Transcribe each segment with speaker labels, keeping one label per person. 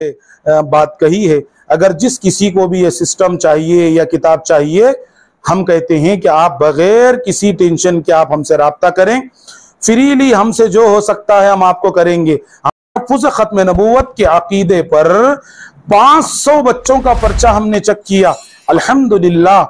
Speaker 1: बात कही है। अगर जिस किसी को भी ये सिस्टम चाहिए या किताब चाहिए, हम कहते हैं कि आप बगैर किसी टेंशन के आप हमसे राब्ता करें, फ्रीली हमसे जो हो सकता है हम आपको करेंगे। तहफ़्फ़ुज़ ख़त्म नबूवत के अकीदे पर 500 बच्चों का पर्चा हमने चेक किया। अल्हम्दुलिल्लाह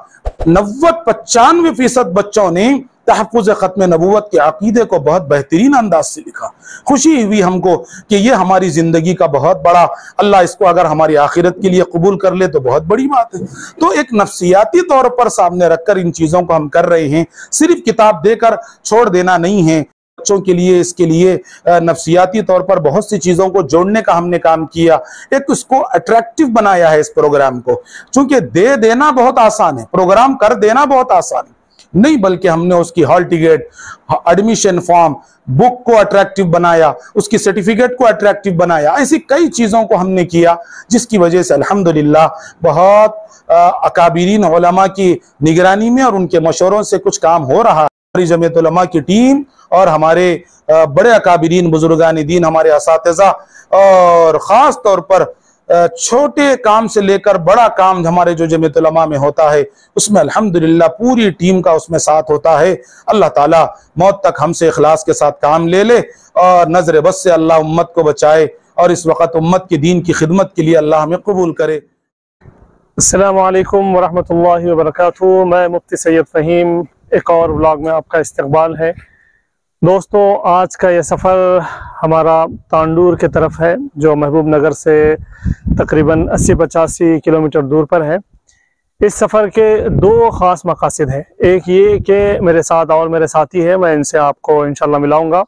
Speaker 1: 95% बच्चों ने तहफ़्फ़ुज़ ख़त्म नबूवत के अकीदे को बहुत बेहतरीन अंदाज से लिखा। खुशी हुई हमको कि ये हमारी जिंदगी का बहुत बड़ा, अल्लाह इसको अगर हमारी आखिरत के लिए कबूल कर ले तो बहुत बड़ी बात है। तो एक नफ्सियाती तौर पर सामने रखकर इन चीजों को हम कर रहे हैं, सिर्फ किताब देकर छोड़ देना नहीं है। बच्चों के लिए इसके लिए नफ्सियाती तौर पर बहुत सी चीजों को जोड़ने का हमने काम किया। एक उसको अट्रैक्टिव बनाया है इस प्रोग्राम को, क्योंकि दे देना बहुत आसान है, प्रोग्राम कर देना बहुत आसान नहीं, बल्कि हमने उसकी hall ticket, admission form, book को अट्रैक्टिव बनाया, उसकी सर्टिफिकेट को अट्रैक्टिव बनाया। ऐसी कई चीजों को हमने किया जिसकी वजह से अल्हम्दुलिल्लाह बहुत अकाबिरीन उलमा की निगरानी में और उनके मशवरों से कुछ काम हो रहा है। हमारी जमीयत उलमा की टीम और हमारे बड़े अकाबिरीन बुजुर्गान दीन, हमारे असातिज़ा, और ख़ास तौर पर छोटे काम से लेकर बड़ा काम हमारे जो जमीयत उलमा में होता है, उसमें अल्हम्दुलिल्लाह पूरी टीम का उसमें साथ होता है। अल्लाह ताला मौत तक हमसे इखलास के साथ काम ले ले और नजर बस से अल्लाह उम्मत को बचाए और इस वक्त उम्मत की दीन की खिदमत के लिए अल्लाह हमें कबूल करे।
Speaker 2: अस्सलामु अलैकुम वरहमतुल्लाहि वबरकातुहू। मैं मुफ्ती सैयद फ़हीम, एक और व्लॉग में आपका इस्तकबाल है। दोस्तों, आज का ये सफ़र हमारा तांडूर की तरफ है, जो महबूब नगर से तकरीबन 80-85 किलोमीटर दूर पर है। इस सफ़र के दो ख़ास मकासद हैं। एक ये कि मेरे साथ और मेरे साथी हैं, मैं इनसे आपको इंशाल्लाह मिलाऊंगा।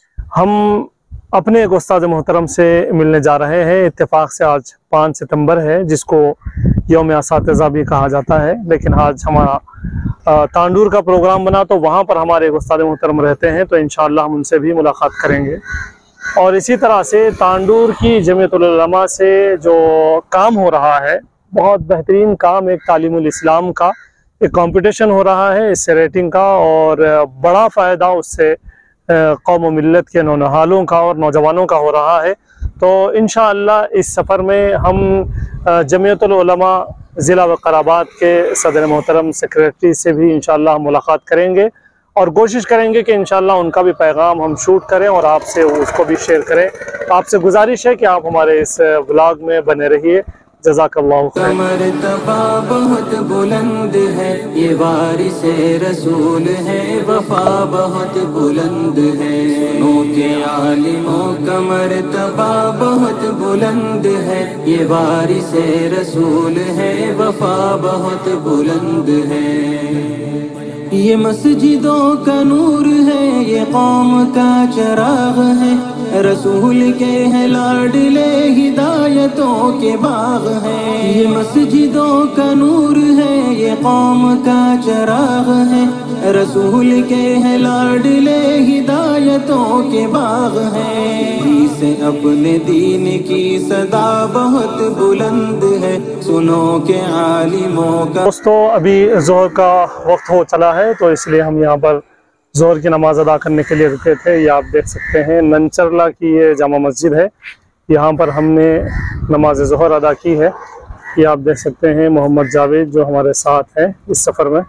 Speaker 2: हम अपने एक उस्ताद मोहतरम से मिलने जा रहे हैं। इत्तेफाक से आज 5 सितंबर है, जिसको यौम असातिज़ा भी कहा जाता है, लेकिन आज हमारा तांडूर का प्रोग्राम बना तो वहाँ पर हमारे एक उस्ताद मोहतरम रहते हैं, तो इंशाअल्लाह हम उनसे भी मुलाकात करेंगे। और इसी तरह से तांडूर की जमीयतुल उलमा से जो काम हो रहा है, बहुत बेहतरीन काम, एक तालीमुल इस्लाम का एक कंपटीशन हो रहा है, इससे रेटिंग का, और बड़ा फ़ायदा उससे कौम व मिल्लत के नौनहालों का और नौजवानों का हो रहा है। तो इंशाअल्लाह इस सफ़र में हम जमीयतुल उलमा ज़िला वक़राबाद के सदर मोहतरम सेक्रेटरी से भी इंशाअल्लाह मुलाकात करेंगे और कोशिश करेंगे कि इंशाअल्लाह उनका भी पैगाम हम शूट करें और आपसे उसको भी शेयर करें। तो आपसे गुजारिश है कि आप हमारे इस व्लॉग में बने रहिए। जज़ाकल्लाहु खैर।
Speaker 3: मर्तबा बहुत बुलंद है, ये वारिसे रसूल है, वफा बहुत बुलंद है। सुनो के आलिमों का मर्तबा बहुत बुलंद है, ये वारिसे रसूल है, वफा बहुत बुलंद है। ये मस्जिदों का नूर है, ये कौम का चिराग है, रसूल के हैं लाडले हिदायतों के बाग हैं। ये मस्जिदों का नूर है, ये कौम का चिराग है, रसूल के हैं लाडले हिदायतों के बाग हैं। से अपने दीन की सदा बहुत बुलंद है, सुनो के आलिमों का।
Speaker 2: दोस्तों, अभी ज़ोहर का वक्त हो चला है, तो इसलिए हम यहाँ पर ज़ोहर की नमाज़ अदा करने के लिए रुके थे। ये आप देख सकते हैं नंचरला की ये जामा मस्जिद है, यहाँ पर हमने नमाज ज़ोहर अदा की है। ये आप देख सकते हैं मोहम्मद जावेद जो हमारे साथ हैं इस सफ़र में,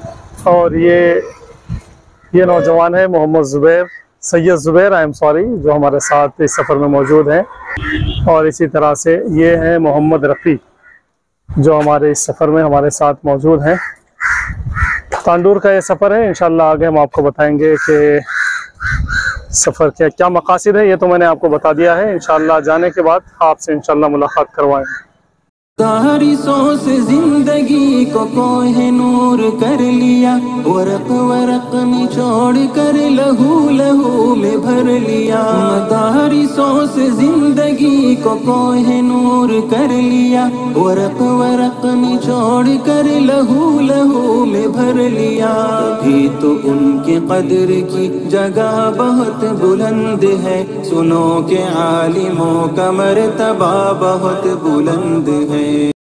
Speaker 2: और ये नौजवान है Mohammed Syed Zubair, I am sorry, जो हमारे साथ इस सफ़र में मौजूद हैं। और इसी तरह से ये है मोहम्मद रफ़ी जो हमारे इस सफ़र में हमारे साथ मौजूद हैं। तांडूर का ये सफ़र है, इंशाल्लाह आगे हम आपको बताएंगे कि सफ़र के क्या मकासद है। ये तो मैंने आपको बता दिया है, इंशाल्लाह जाने के बाद आपसे इंशाल्लाह मुलाकात करवाएंगे।
Speaker 3: तारिसों से जिंदगी को कोहे नूर कर लिया, वरक वरक निचोड़ कर लहू लहू में भर लिया। तारिसों से जिंदगी को कोहे नूर कर लिया, वरक वरक निचोड़ कर लहू लहू में भर लिया। भी तो उनके कदर की जगह बहुत बुलंद है, सुनो के आलिमों का मर्तबा बहुत बुलंद है।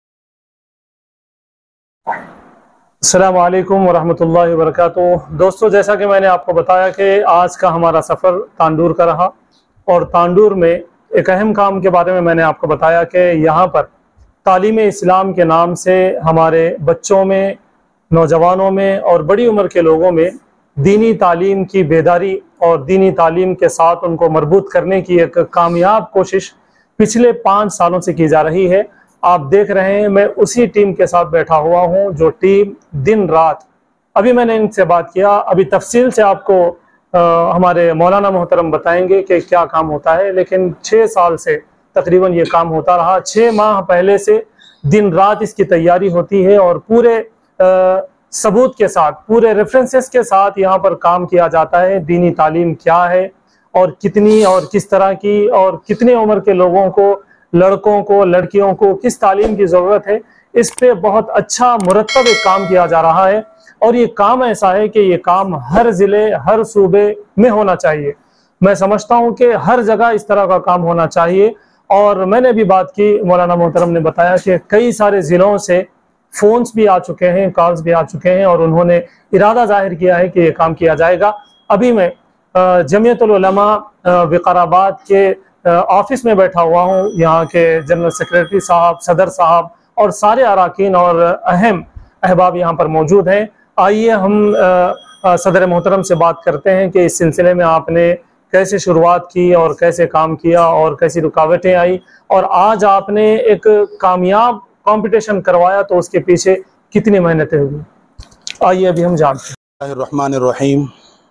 Speaker 2: अस्सलामु अलैकुम वरहमतुल्लाहि वबरकातुहू। दोस्तों, जैसा कि मैंने आपको बताया कि आज का हमारा सफ़र तांडूर का रहा, और तांडूर में एक अहम काम के बारे में मैंने आपको बताया कि यहाँ पर तालीम इस्लाम के नाम से हमारे बच्चों में, नौजवानों में और बड़ी उम्र के लोगों में दीनी तालीम की बेदारी और दीनी तालीम के साथ उनको मरबूत करने की एक कामयाब कोशिश पिछले 5 सालों से की जा रही है। आप देख रहे हैं मैं उसी टीम के साथ बैठा हुआ हूं जो टीम दिन रात, अभी मैंने इनसे बात किया, अभी तफसील से आपको हमारे मौलाना मोहतरम बताएंगे कि क्या काम होता है, लेकिन 6 साल से तकरीबन ये काम होता रहा। 6 माह पहले से दिन रात इसकी तैयारी होती है और पूरे सबूत के साथ, पूरे रेफरेंसेस के साथ यहाँ पर काम किया जाता है। दीनी तालीम क्या है और कितनी और किस तरह की और कितने उम्र के लोगों को, लड़कों को, लड़कियों को किस तालीम की ज़रूरत है, इस पे बहुत अच्छा मुरतब एक काम किया जा रहा है। और ये काम ऐसा है कि ये काम हर ज़िले, हर सूबे में होना चाहिए। मैं समझता हूँ कि हर जगह इस तरह का काम होना चाहिए। और मैंने भी बात की, मौलाना मोहतरम ने बताया कि कई सारे ज़िलों से फ़ोन्स भी आ चुके हैं, कॉल्स भी आ चुके हैं और उन्होंने इरादा जाहिर किया है कि ये काम किया जाएगा। अभी मैं जमीयतुल उलमा विकाराबाद के ऑफिस में बैठा हुआ हूँ। यहाँ के जनरल सेक्रेटरी साहब, सदर साहब और सारे अराकीन और अहम अहबाब यहाँ पर मौजूद हैं। आइए हम सदर मोहतरम से बात करते हैं कि इस सिलसिले में आपने कैसे शुरुआत की और कैसे काम किया और कैसी रुकावटें आई और आज आपने एक कामयाब कंपटीशन करवाया तो उसके पीछे कितनी मेहनतें हुई। आइए अभी हम जानते हैं।
Speaker 1: रहमानिर्रहीम।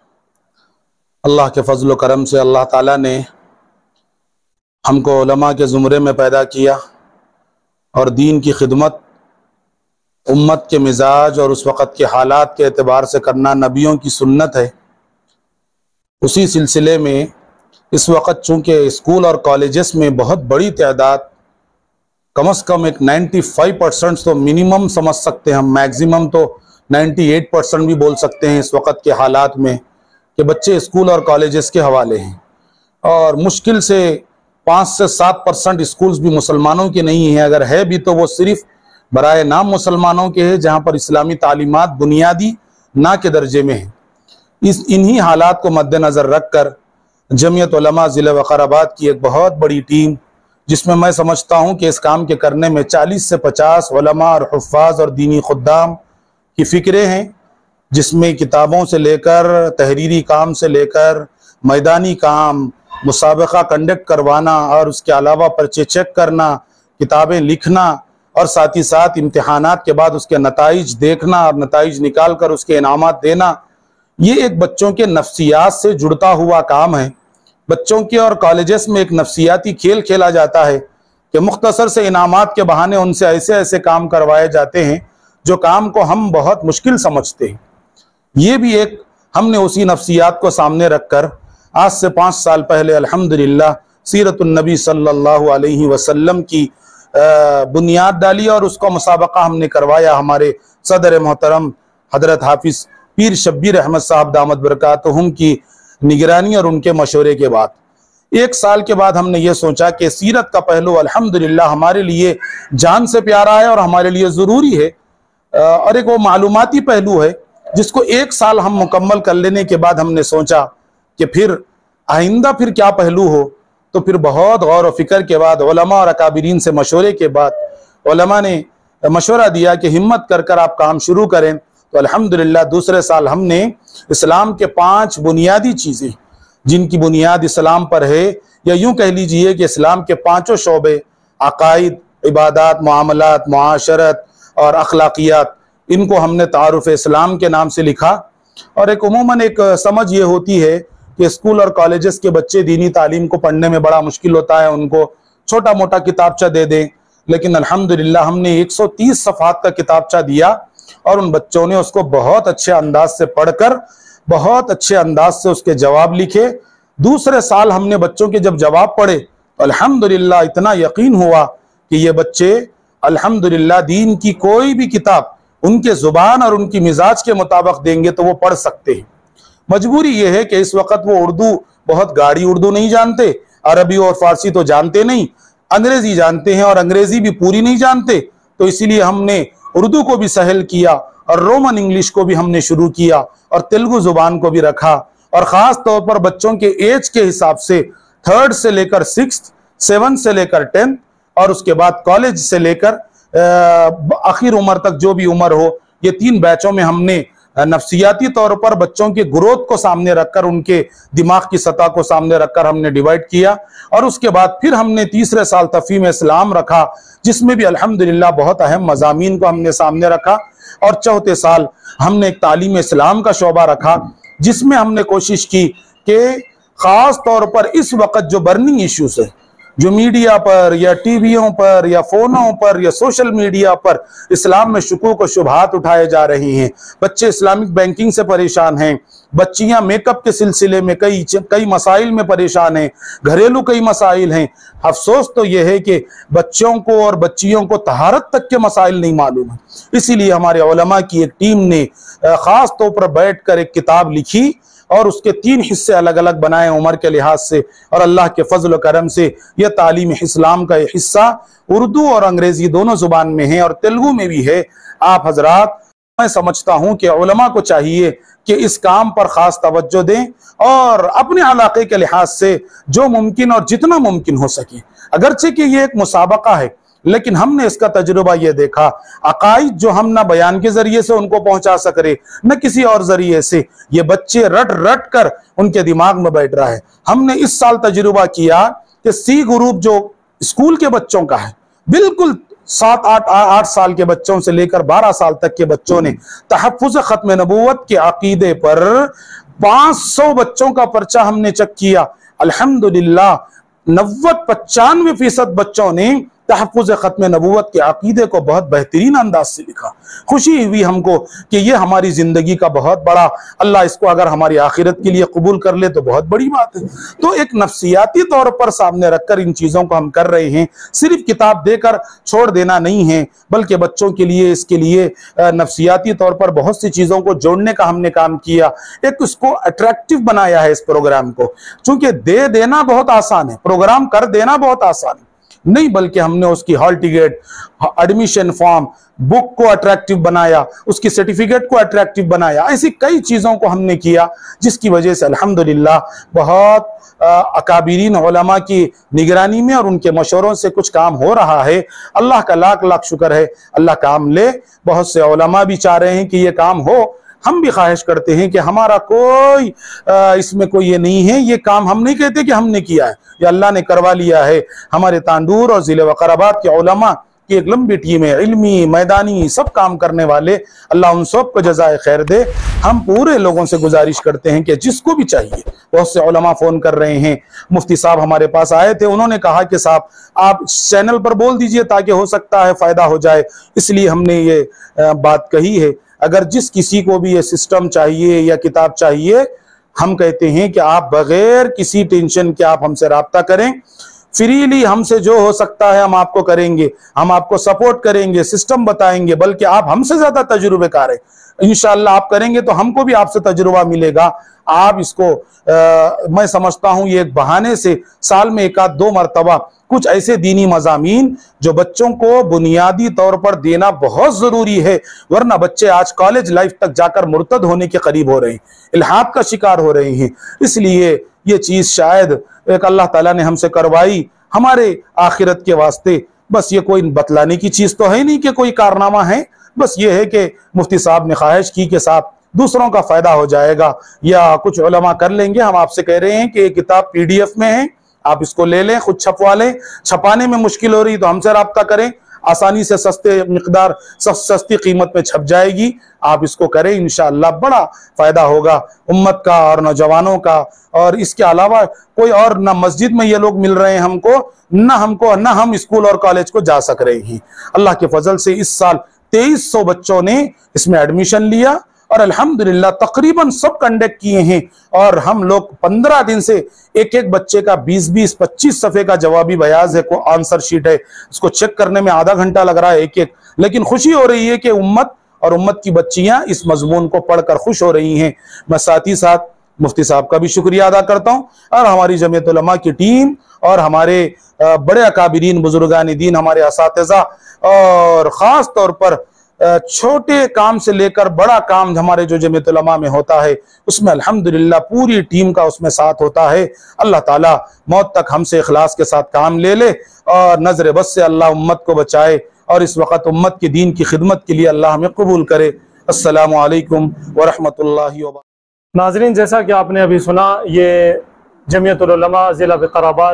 Speaker 1: अल्लाह के फजल करम से अल्लाह ताला ने हमको उलमा के ज़ुमरे में पैदा किया और दीन की खिदमत उम्मत के मिजाज और उस वक़्त के हालात के एतबार से करना नबियों की सुन्नत है। उसी सिलसिले में इस वक़्त चूँकि स्कूल और कॉलेजेस में बहुत बड़ी तादाद, कम से कम एक 95% तो मिनिमम समझ सकते हैं हम, मैक्सिमम तो 98% भी बोल सकते हैं इस वक़्त के हालात में, कि बच्चे स्कूल और कॉलेजेस के हवाले हैं। और मुश्किल से 5 से 7% स्कूल्स भी मुसलमानों के नहीं हैं, अगर है भी तो वो सिर्फ बराए नाम मुसलमानों के हैं, जहाँ पर इस्लामी तालीमात बुनियादी ना के दर्जे में हैं। इन्हीं हालात को मद्देनज़र रख कर जमीयत उलमा ज़िला वक़ाराबाद की एक बहुत बड़ी टीम, जिसमें मैं समझता हूँ कि इस काम के करने में 40 से 50 उलमा और हुफ़्फ़ाज़ और दीनी खुद्दाम की फ़िक्रें हैं, जिसमें किताबों से लेकर, तहरीरी काम से लेकर, मैदानी काम, मुसाबका कंडक्ट करवाना और उसके अलावा पर्चे चेक करना, किताबें लिखना और साथ ही साथ इम्तिहानात के बाद उसके नताइज देखना और नताइज निकाल कर उसके इनामात देना, ये एक बच्चों के नफ्सियात से जुड़ता हुआ काम है। बच्चों के और कॉलेजेस में एक नफ्सियाती खेल खेला जाता है कि मुख्तसर से इनामात के बहाने उनसे ऐसे ऐसे काम करवाए जाते हैं जो काम को हम बहुत मुश्किल समझते हैं। ये भी एक हमने उसी नफ्सियात को सामने रखकर आज से 5 साल पहले अल्हम्दुलिल्लाह सीरतुन नबी सल्लल्लाहु अलैहि वसल्लम की बुनियाद डाली और उसका मुसाबका हमने करवाया। हमारे सदर मोहतरम हजरत हाफिज पीर शब्बीर अहमद साहब दामद बरकातहुम की निगरानी और उनके मशवरे के बाद 1 साल के बाद हमने ये सोचा कि सीरत का पहलू अल्हम्दुलिल्लाह हमारे लिए जान से प्यारा है और हमारे लिए ज़रूरी है, और एक वो मालूमाती पहलू है जिसको 1 साल हम मुकम्मल कर लेने के बाद हमने सोचा कि फिर आइंदा फिर क्या पहलू हो। तो फिर बहुत गौर व फिक्र के बाद उलमा और अकाबिरीन से मशवरे के बाद उलमा ने मशवरा दिया कि हिम्मत कर कर आप काम शुरू करें। तो अल्हम्दुलिल्लाह दूसरे साल हमने इस्लाम के 5 बुनियादी चीज़ें जिनकी बुनियाद इस्लाम पर है, या यूँ कह लीजिए कि इस्लाम के 5 शोबे अकाइद, इबादात, मुआमलात, मुआशरत और अखलाकियात, इनको हमने तारुफ इस्लाम के नाम से लिखा। और एक उमूमन एक समझ ये होती है कि स्कूल और कॉलेजेस के बच्चे दीनी तालीम को पढ़ने में बड़ा मुश्किल होता है, उनको छोटा मोटा किताबचा दे दें, लेकिन अल्हम्दुलिल्लाह हमने 130 सफ़हात का किताबचा दिया और उन बच्चों ने उसको बहुत अच्छे अंदाज से पढ़कर बहुत अच्छे अंदाज से उसके जवाब लिखे। दूसरे साल हमने बच्चों के जब जवाब पढ़े तो अल्हम्दुलिल्लाह इतना यकीन हुआ कि ये बच्चे अल्हम्दुलिल्लाह दीन की कोई भी किताब उनके ज़ुबान और उनकी मिजाज के मुताबिक देंगे तो वो पढ़ सकते हैं। मजबूरी ये है कि इस वक्त वो उर्दू बहुत गाढ़ी उर्दू नहीं जानते, अरबी और फारसी तो जानते नहीं, अंग्रेजी जानते हैं और अंग्रेजी भी पूरी नहीं जानते। तो इसीलिए हमने उर्दू को भी सहल किया और रोमन इंग्लिश को भी हमने शुरू किया और तेलुगु जुबान को भी रखा। और ख़ास तौर पर बच्चों के एज के हिसाब से 3rd से लेकर 6th, 7 से लेकर 10 और उसके बाद कॉलेज से लेकर आखिर उम्र तक जो भी उम्र हो, ये 3 बैचों में हमने नफ्सियाती तौर पर बच्चों के ग्रोथ को सामने रखकर, उनके दिमाग की सतह को सामने रखकर हमने डिवाइड किया। और उसके बाद फिर हमने तीसरे साल तफहीम इस्लाम रखा, जिसमें भी अल्हम्दुलिल्लाह बहुत अहम मज़ामीन को हमने सामने रखा। और चौथे साल हमने एक तालीम इस्लाम का शोबा रखा, जिसमें हमने कोशिश की कि ख़ास तौर पर इस वक्त जो बर्निंग इश्यूज है, जो मीडिया पर या टीवियों पर या फोनों पर या सोशल मीडिया पर इस्लाम में शुकूक और शुबहात उठाए जा रही हैं, बच्चे इस्लामिक बैंकिंग से परेशान हैं, बच्चियां मेकअप के सिलसिले में कई मसाइल में परेशान हैं, घरेलू कई मसाइल हैं। अफसोस तो यह है कि बच्चों को और बच्चियों को तहारत तक के मसाइल नहीं मालूम है। इसीलिए हमारे उलमा की एक टीम ने खास तौर पर बैठ कर एक किताब लिखी और उसके 3 हिस्से अलग अलग बनाए उम्र के लिहाज से। और अल्लाह के फजल करम से यह तालीम इस्लाम का हिस्सा उर्दू और अंग्रेजी दोनों जुबान में है और तेलुगु में भी है। आप हजरात, मैं समझता हूँ कि उलमा को चाहिए कि इस काम पर खास तवज्जो दें और अपने इलाके के लिहाज से जो मुमकिन और जितना मुमकिन हो सके, अगरचे कि ये एक मुसाबका है, लेकिन हमने इसका तजुर्बा ये देखा, अकाइद जो हम ना बयान के जरिए से उनको पहुंचा सक रहे न किसी और जरिए से, ये बच्चे रट रट कर उनके दिमाग में बैठ रहा है। हमने इस साल तजुर्बा किया कि सी ग्रुप जो स्कूल के बच्चों का है, बिल्कुल 7-8 साल के बच्चों से लेकर 12 साल तक के बच्चों ने तहफ्फुज़ खत्म नबूवत के अकीदे पर 500 बच्चों का पर्चा हमने चेक किया। अल्हम्दुलिल्लाह 90-95% बच्चों ने तहफ्फुज़ खत्म नबूवत के अकीदे को बहुत बेहतरीन अंदाज से लिखा। खुशी हुई हमको कि ये हमारी जिंदगी का बहुत बड़ा, अल्लाह इसको अगर हमारी आखिरत के लिए कबूल कर ले तो बहुत बड़ी बात है। तो एक नफ्सियाती तौर पर सामने रखकर इन चीज़ों को हम कर रहे हैं, सिर्फ किताब देकर छोड़ देना नहीं है, बल्कि बच्चों के लिए इसके लिए नफ्सियाती तौर पर बहुत सी चीज़ों को जोड़ने का हमने काम किया। एक उसको अट्रैक्टिव बनाया है इस प्रोग्राम को, चूंकि दे देना बहुत आसान है, प्रोग्राम कर देना बहुत आसान है नहीं, बल्कि हमने उसकी hall ticket, admission form, book को अट्रैक्टिव बनाया, उसकी सर्टिफिकेट को अट्रैक्टिव बनाया। ऐसी कई चीज़ों को हमने किया जिसकी वजह से अल्हम्दुलिल्लाह बहुत अकाबिरीन उलमा की निगरानी में और उनके मशवरों से कुछ काम हो रहा है। अल्लाह का लाख लाख शुक्र है, अल्लाह काम ले। बहुत से उलमा भी चाह रहे हैं कि ये काम हो, हम भी ख्वाहिश करते हैं कि हमारा कोई इसमें कोई ये नहीं है, ये काम हम नहीं कहते कि हमने किया है, ये अल्लाह ने करवा लिया है। हमारे तांडूर और ज़िले वक़राबाद के उलमा की एक लंबी टीम है, इल्मी मैदानी सब काम करने वाले, अल्लाह उन सब को जज़ाए खैर दे। हम पूरे लोगों से गुजारिश करते हैं कि जिसको भी चाहिए, बहुत से उलमा फ़ोन कर रहे हैं, मुफ्ती साहब हमारे पास आए थे, उन्होंने कहा कि साहब आप चैनल पर बोल दीजिए ताकि हो सकता है फ़ायदा हो जाए, इसलिए हमने ये बात कही है। अगर जिस किसी को भी ये सिस्टम चाहिए या किताब चाहिए, हम कहते हैं कि आप बगैर किसी टेंशन के आप हमसे राब्ता करें, फ्रीली हमसे जो हो सकता है हम आपको करेंगे, हम आपको सपोर्ट करेंगे, सिस्टम बताएंगे, बल्कि आप हमसे ज्यादा तजुर्बेकार है। इंशाअल्लाह आप करेंगे तो हमको भी आपसे तजुर्बा मिलेगा। आप इसको मैं समझता हूँ ये एक बहाने से साल में 1-2 मरतबा कुछ ऐसे दीनी मज़ामीन जो बच्चों को बुनियादी तौर पर देना बहुत ज़रूरी है, वरना बच्चे आज कॉलेज लाइफ तक जाकर मुर्तद होने के करीब हो रहे हैं, इल्हाद का शिकार हो रहे हैं। इसलिए ये चीज़ शायद एक अल्लाह ताला ने हमसे करवाई हमारे आखिरत के वास्ते। बस ये कोई बतलाने की चीज़ तो है नहीं कि कोई कारनामा है, बस ये है कि मुफ्ती साहब ने ख्वाहिश की के साथ दूसरों का फ़ायदा हो जाएगा या कुछ उलमा कर लेंगे। हम आपसे कह रहे हैं कि ये किताब PDF में है, आप इसको ले लें, खुद छपवा लें। छपाने में मुश्किल हो रही तो हमसे रब्ता करें, आसानी से सस्ते मिकदार सस्ती कीमत में छप जाएगी। आप इसको करें, इंशाअल्लाह बड़ा फ़ायदा होगा उम्मत का और नौजवानों का। और इसके अलावा कोई और ना मस्जिद में ये लोग मिल रहे हैं हमको ना हम स्कूल और कॉलेज को जा सक रहे हैं। अल्लाह के फजल से इस साल 2300 बच्चों ने इसमें एडमिशन लिया और अल्हम्दुलिल्लाह तकरीबन सब कंडक्ट किए हैं। और हम लोग 15 दिन से एक बच्चे का 20-25 सफ़े का जवाबी बयाज है, को आंसर शीट है, उसको चेक करने में आधा घंटा लग रहा है एक। लेकिन खुशी हो रही है कि उम्मत और उम्मत की बच्चियां इस मजमून को पढ़कर खुश हो रही हैं। मैं साथ ही साथ मुफ्ती साहब का भी शुक्रिया अदा करता हूँ और हमारी जमीयत उलमा की टीम और हमारे बड़े अकाबिरीन बुजुर्गान दीन, हमारे असातिज़ा और ख़ास तौर पर छोटे काम से लेकर बड़ा काम हमारे जो जमीयत उलमा में होता है उसमें अल्हम्दुलिल्लाह पूरी टीम का उसमें साथ होता है। अल्लाह ताला मौत तक हमसे इखलास के साथ काम ले ले और नजर बस से अल्लाह उम्मत को बचाए और इस वक्त उम्मत की दीन की खिदमत के लिए अल्लाह हमें कबूल करे। अस्सलामु अलैकुम व रहमतुल्लाहि व बरकातुहू।
Speaker 2: नाज़रीन, जैसा कि आपने अभी सुना, ये जमीयतुल उलमा ज़िला विकाराबाद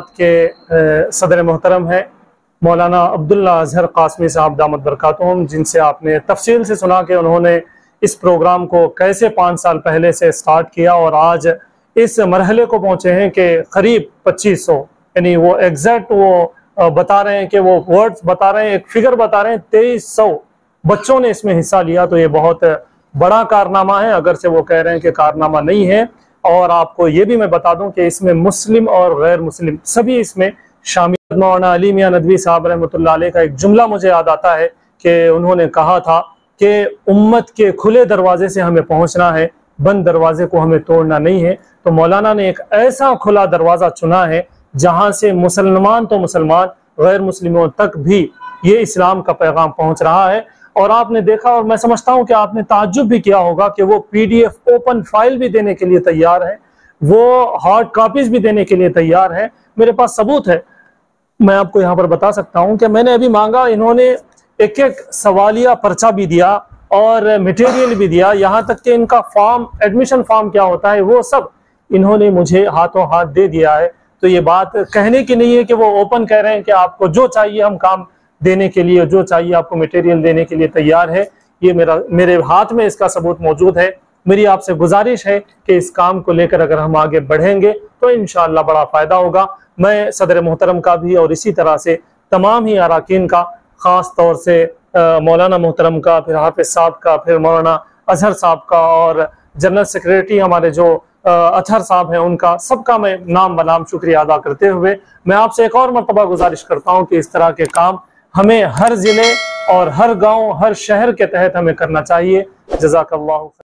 Speaker 2: के सदर मोहतरम है मौलाना अब्दुल्ला अजहर कासमी साहब दामत बरकातुहुम, जिनसे आपने तफसील से सुना कि उन्होंने इस प्रोग्राम को कैसे 5 साल पहले से स्टार्ट किया और आज इस मरहले को पहुँचे हैं कि करीब 2500, यानी वो एग्जैक्ट वो बता रहे हैं कि वो वर्ड्स बता रहे हैं, एक फिगर बता रहे हैं, 2300 बच्चों ने इसमें हिस्सा लिया। तो ये बहुत बड़ा कारनामा है, अगर से वो कह रहे हैं कि कारनामा नहीं है। और आपको ये भी मैं बता दूं कि इसमें मुस्लिम और गैर मुस्लिम सभी इसमें शामिल। मौलाना अली मियां नदवी साहब रहमतुल्लाह अलैह का एक जुमला मुझे याद आता है कि उन्होंने कहा था कि उम्मत के खुले दरवाजे से हमें पहुंचना है, बंद दरवाजे को हमें तोड़ना नहीं है। तो मौलाना ने एक ऐसा खुला दरवाजा चुना है जहां से मुसलमान तो मुसलमान, गैर मुस्लिमों तक भी ये इस्लाम का पैगाम पहुंच रहा है। और आपने देखा, और मैं समझता हूं कि आपने ताज्जुब भी किया होगा कि वो PDF ओपन फाइल भी देने के लिए तैयार है, वो हार्ड कॉपीज भी देने के लिए तैयार है। मेरे पास सबूत है, मैं आपको यहाँ पर बता सकता हूँ कि मैंने अभी मांगा, इन्होंने एक एक सवालिया पर्चा भी दिया और मटेरियल भी दिया, यहाँ तक कि इनका फॉर्म, एडमिशन फॉर्म क्या होता है वो सब इन्होंने मुझे हाथों हाथ दे दिया है। तो ये बात कहने की नहीं है कि वो ओपन कह रहे हैं कि आपको जो चाहिए हम काम देने के लिए, जो चाहिए आपको मटेरियल देने के लिए तैयार है। ये मेरे हाथ में इसका सबूत मौजूद है। मेरी आपसे गुजारिश है कि इस काम को लेकर अगर हम आगे बढ़ेंगे तो इंशाअल्लाह बड़ा फ़ायदा होगा। मैं सदर मोहतरम का भी और इसी तरह से तमाम ही अराकीन का, ख़ास तौर से मौलाना मोहतरम का, फिर हाफिज साहब का, फिर मौलाना अजहर साहब का और जनरल सेक्रेटरी हमारे जो अतहर साहब हैं उनका, सबका मैं नाम बनाम शुक्रिया अदा करते हुए मैं आपसे एक और मरतबा गुजारिश करता हूँ कि इस तरह के काम हमें हर ज़िले और हर गाँव, हर शहर के तहत हमें करना चाहिए। जज़ाकल्लाहु।